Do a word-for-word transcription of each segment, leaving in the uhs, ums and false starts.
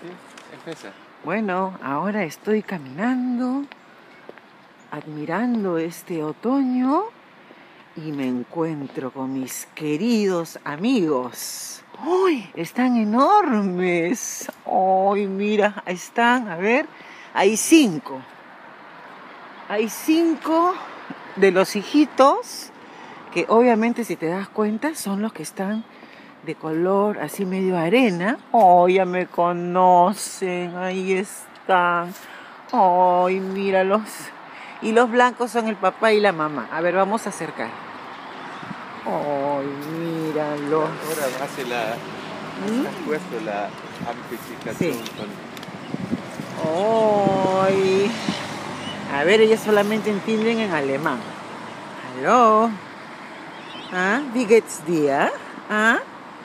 Sí, empieza. Bueno, ahora estoy caminando, admirando este otoño y me encuentro con mis queridos amigos. ¡Uy! Están enormes. ¡Uy! Mira, están, a ver, hay cinco. Hay cinco de los hijitos que obviamente si te das cuenta son los que están de color así medio arena. ¡Oh, ya me conocen! Ahí están. ¡Ay, míralos! Y los blancos son el papá y la mamá. A ver, vamos a acercar. ¡Ay, míralos! Ahora hace la... ¿Mm? Has puesto la amplificación Sí. con... ¡Ay! A ver, ellos solamente entienden en alemán. ¡Hallo! ¿Ah? Wie geht's dir? ¿Ah?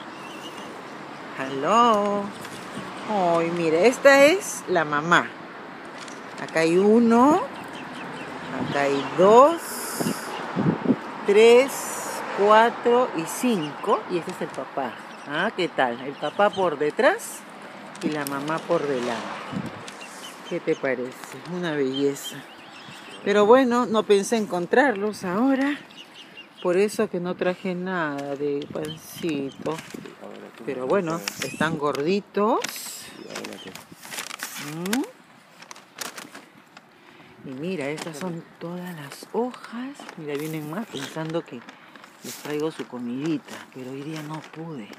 ¡Hallo! ¡Ay, mira! Esta es la mamá. Acá hay uno. Acá hay dos. Tres, cuatro y cinco. Y este es el papá. ¿Ah? ¿Qué tal? El papá por detrás y la mamá por delante. ¿Qué te parece? Una belleza. Pero bueno, no pensé encontrarlos ahora. Por eso que no traje nada de pancito. Pero bueno, están gorditos. ¿Mm? Y mira, estas son todas las hojas. Mira, vienen más pensando que les traigo su comidita. Pero hoy día no pude.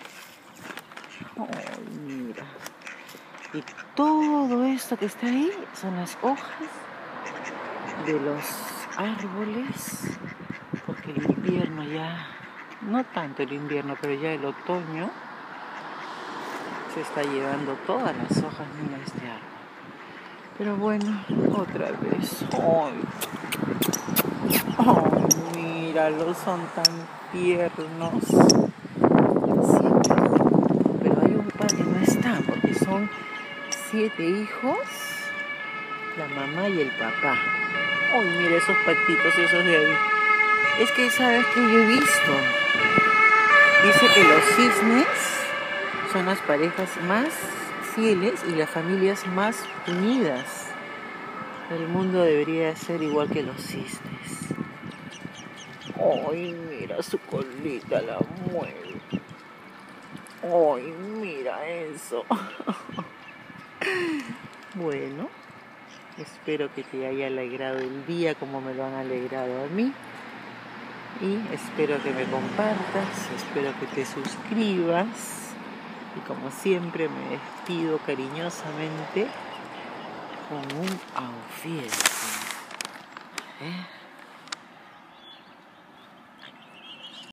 Ay, mira. Y todo esto que está ahí son las hojas de los árboles. Porque el invierno ya, no tanto el invierno, pero ya el otoño se está llevando todas las hojas de este árbol. Pero bueno, otra vez. ¡Ay! ¡Oh, míralos! Son tan tiernos. Siempre juntos, pero hay un par que no están porque son siete hijos, la mamá y el papá. ¡Ay, mira esos patitos, esos de ahí! Es que, ¿sabes qué yo he visto? Dice que los cisnes son las parejas más fieles y las familias más unidas. El mundo debería ser igual que los cisnes. ¡Ay, mira su colita, la mueve! ¡Ay, mira eso! Bueno, espero que te haya alegrado el día como me lo han alegrado a mí. Y espero que me compartas, espero que te suscribas. Y como siempre me despido cariñosamente con un auf Wiedersehen. ¿Eh?